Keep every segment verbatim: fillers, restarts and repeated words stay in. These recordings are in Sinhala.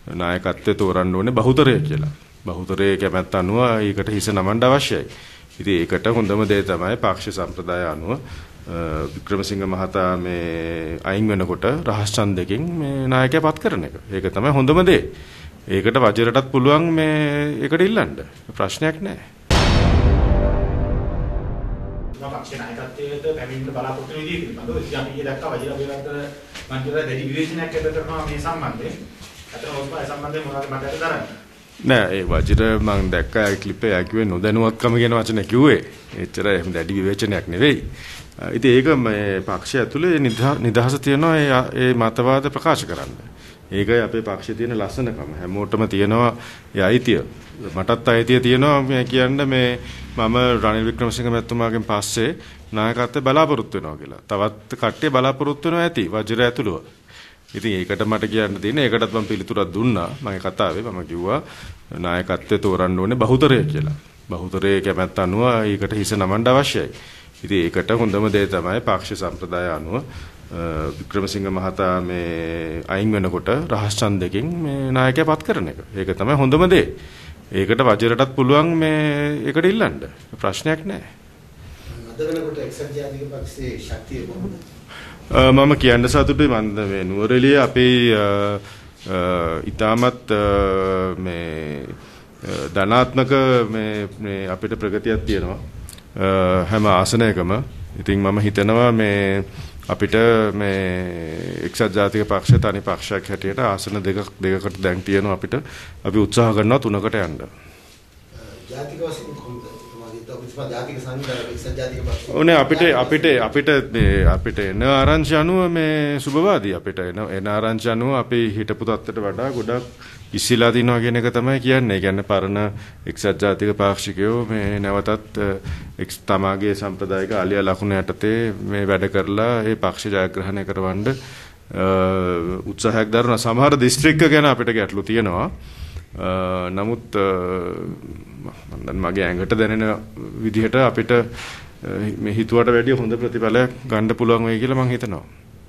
නායකත්වයේ තෝරන්න ඕනේ බහුතරය කියලා. බහුතරයේ කැමැත්ත අනුව ඒකට හිස නමන්න අවශ්‍යයි. ඉතින් ඒකට හොඳම දේ තමයි පාක්ෂි සම්ප්‍රදාය අනුව වික්‍රමසිංහ මහතා මේ අයින් වෙනකොට රහස් ඡන්දයෙන් මේ නායකයා පත් කරන එක. ඒක තමයි හොඳම දේ. ඒකට වජිරටත් පුළුවන් මේ ඒකට ඉල්ලන්න. ප්‍රශ්නයක් නැහැ. පක්ෂ නායකත්වයට පැමිණෙන්න බලාපොරොත්තු වෙන විදිහ පිළිබඳව ඉතින් අපි ඊයේ දැක්කා වජිර වේලන්ත මන්ත්‍රීවරයා දැඩි විවේචනයක් එල්ල කරනවා මේ සම්බන්ධයෙන්. අතන ඔස්පා ඒ සම්බන්ධයෙන් මොනවද මතක දරන්නේ? නෑ ඒ වජිර මම දැක්කා ඒ ක්ලිප් එක කිව්වේ නොදැනුවත්කම කියන වචනේ කිව්වේ. එච්චර එහෙම දැඩි විවේචනයක් නෙවෙයි. ඉතින් ඒක මේ පක්ෂය ඇතුලේ නිදහස තියනවා ඒ මතවාද ප්‍රකාශ කරන්න. ඒකයි අපේ පක්ෂයේ තියෙන ලස්සනකම. හැමෝටම තියෙනවා ඒ අයිතිය. මටත් අයිතිය තියෙනවා මේ කියන්න මේ මම රනිල් වික්‍රමසිංහ මැතිතුමාගෙන් පස්සේ නායකත්වයේ බලාපොරොත්තු වෙනවා කියලා. තවත් කට්ටිය බලාපොරොත්තු වෙනවා ඇති වජිර ඇතුළව. ඉතින් ඒකට මට කියන්න තියෙන ඒකටත් මම පිළිතුරක් දුන්නා. මගේ කතාවේ මම කිව්වා නායකත්වයේ තෝරන්න ඕනේ බහුතරය කියලා. බහුතරයේ කැමැත්ත අනුව ඒකට හිස නමන්න අවශ්‍යයි. ඉතින් ඒකට හොඳම දේ තමයි පාක්ෂි සම්ප්‍රදාය අනුව වික්‍රමසිංහ මහතා මේ අයින් වෙනකොට රහස් ඡන්දයෙන් මේ නායකයා පත් කරන එක. ඒක තමයි හොඳම දේ. ඒකට වජිරටත් පුළුවන් මේ ඒකට ඉල්ලන්න. ප්‍රශ්නයක් නැහැ. අද වෙනකොට එක්සත් ජාතික පක්ෂයේ ශක්තිය කොහොමද? මම කියන්න සතුටුයි මම මේ නුවරඑළිය අපේ ඉතාමත් මේ ධනාත්මක මේ මේ අපිට ප්‍රගතියක් තියෙනවා. හැම ආසනයකම. ඉතින් මම හිතනවා මේ අපිට මේ එක්සත් ජාතික පක්ෂය තනි පක්ෂයක් හැටියට ආසන දෙක දෙකකට දැන් තියෙනවා අපිට. අපි උත්සාහ කරනවා තුනකට යන්න. ජාතික වශයෙන් කොහොමද? ඔබතුමා ජාතික සංවිධානය එක්සත් ජාතික පක්ෂය. ඕනේ අපිට අපිට අපිට මේ අපිට එන ආරංචි අනුව මේ සුබවාදී අපිට එන එන ආරංචි අනුව අපි හිටපු තත්ත්වයට වඩා ගොඩක් ඉස්සිලා දිනවා කියන එක තමයි කියන්නේ. ඒ කියන්නේ පරණ එක්සත් ජාතික පාක්ෂිකයෝ මේ නැවතත් තමාගේ සම්ප්‍රදායික ආලියා ලකුණ යටතේ මේ වැඩ කරලා ඒ පක්ෂ ජයග්‍රහණය කරවන්න උත්සාහයක් දරන සමහර දිස්ත්‍රික්ක ගැන අපිට ගැටලු තියෙනවා. නමුත් මම මගේ ඇඟට දැනෙන විදිහට අපිට මේ හිතුවට වැඩිය හොඳ ප්‍රතිඵලයක් ගන්න පුළුවන් වෙයි කියලා මම හිතනවා.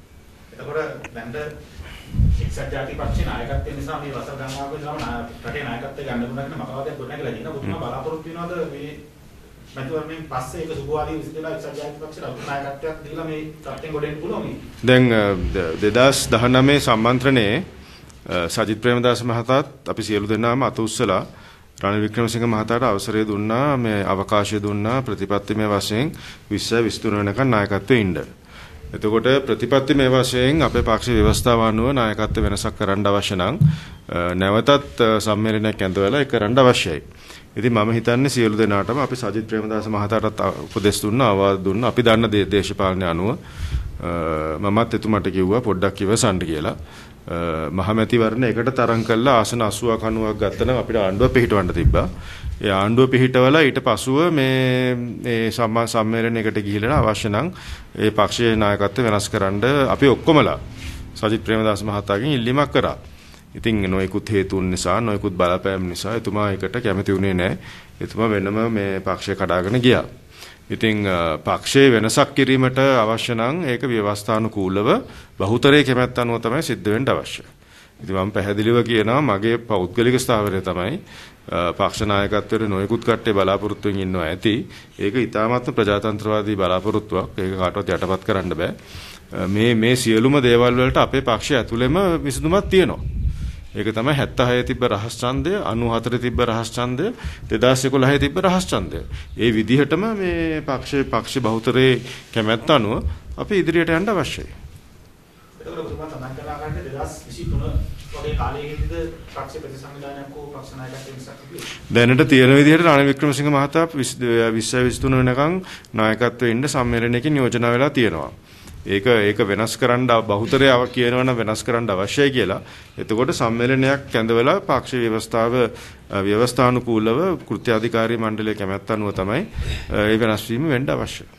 එතකොට දැන් එක්සත් ජාතික පක්ෂේ නායකත්වය නිසා මේ වසර ගණනාවකදී තමයි රටේ නායකත්වය ගන්න පුළුවන් කියන මතවාදයක් ගොඩනැගිලා තියෙනවා. ඔබතුමා බලාපොරොත්තු වෙනවද මේ මැතිවරණයෙන් පස්සේ ඒක සුබවාදී විසිදලා එක්සත් ජාතික පක්ෂයට නායකත්වයක් දීලා මේ රටෙන් ගොඩ එන්න පුළුවන්? දැන් දෙදාස් දහනවය සම්මන්ත්‍රණයේ සජිත් ප්‍රේමදාස මහතාත් අපි සියලු දෙනාම අත උස්සලා රනිල් වික්‍රමසිංහ මහතාට අවසරය දුන්නා මේ අවකාශය දුන්නා ප්‍රතිපත්තිමය වශයෙන් විස්සයි විසිතුන වෙනකන් නායකත්වයේ ඉන්න. එතකොට ප්‍රතිපත්තිමය වශයෙන් අපේ පක්ෂ ව්‍යවස්ථාව අනුව නායකත්ව වෙනසක් කරන්න අවශ්‍ය නම් නැවතත් සම්මේලනයක් ඇඳවලා ඒක කරන්න අවශ්‍යයි. ඉතින් මම හිතන්නේ සියලු දෙනාටම අපි සජිත් ප්‍රේමදාස මහතාටත් උපදෙස් දුන්නා අවවාද දුන්නා. අපි දන්න දේශපාලනය අනුව මමත් එතුමාට කිව්වා පොඩ්ඩක් ඉවසන්න කියලා. මහමැතිවරණ එකට තරම් කළා ආසන අසූවක් අනූවක් ගත්තනම් අපිට ආණ්ඩුව පිහිටවන්න තිබ්බා. ඒ ආණ්ඩුව පිහිටවලා ඊට පසුව මේ මේ සම්මා සම්මේලනයකට ගිහිල්ලා අවශ්‍ය නම් ඒ පක්ෂයේ නායකත්වය වෙනස් කරන්න අපි ඔක්කොමලා සජිත් ප්‍රේමදාස මහතාගෙන් ඉල්ලීමක් කරා. ඉතින් නොයෙකුත් හේතුන් නිසා නොයෙකුත් බලපෑම් නිසා එතුමා ඒකට කැමති වුණේ නැහැ. එතුමා වෙනම මේ පක්ෂය කඩාගෙන ගියා. ඉතින් පක්ෂයේ වෙනසක් කිරීමට අවශ්‍ය නම් ඒක ව්‍යවස්ථානුකූලව බහුතරයේ කැමැත්ත අනුව තමයි සිද්ධ වෙන්න අවශ්‍ය. ඉතින් මම පැහැදිලිව කියනවා මගේ පෞද්ගලික ස්ථාවරය තමයි පක්ෂ නායකත්වයේ නොයෙකුත් කට්ටිය බලාපොරොත්තුෙන් ඉන්නවා ඇති. ඒක ඉතාමත්ම ප්‍රජාතන්ත්‍රවාදී බලාපොරොත්තුවක්. ඒක කාටවත් යටපත් කරන්න බෑ. මේ මේ සියලුම දේවල් වලට අපේ පක්ෂය ඇතුළෙම විසඳුමක් තියෙනවා. ඒක තමයි හැත්තෑ හය තිබ්බ රහස් ඡන්දය, අනූහතර තිබ්බ රහස් ඡන්දය, දෙදාස් එකොළහ තිබ්බ රහස් ඡන්දය. ඒ විදිහටම මේ පක්ෂේ පක්ෂ බහුතරයේ කැමැත්ත අනුව අපි ඉදිරියට යන්න අවශ්‍යයි. එතකොට ඔබතුමා තමයි කලාකාරට දෙදාස් විසිතුන වගේ කාලයකදීද පක්ෂ ප්‍රතිසංවිධානයක් හෝ පක්ෂ නායකත්වයක් වෙනසක් තිබුණේ? දැනට තියෙන විදිහට රනිල් වික්‍රමසිංහ මහතා විස්සයි විසිතුන වෙනකන් නායකත්වයේ ඉන්න සම්මේලනයකින් යෝජනා වෙලා තියෙනවා. ඒක ඒක වෙනස් කරන්න බහුතරය කියනවනම් වෙනස් කරන්න අවශ්‍යයි කියලා. එතකොට සම්මේලනයක් කැඳවලා පක්ෂ ව්‍යවස්ථාව ව්‍යවස්ථානුකූලව කෘත්‍යාධිකාරී මණ්ඩලයේ කැමැත්ත අනුව තමයි ඒ වෙනස් වීම වෙන්න අවශ්‍යයි.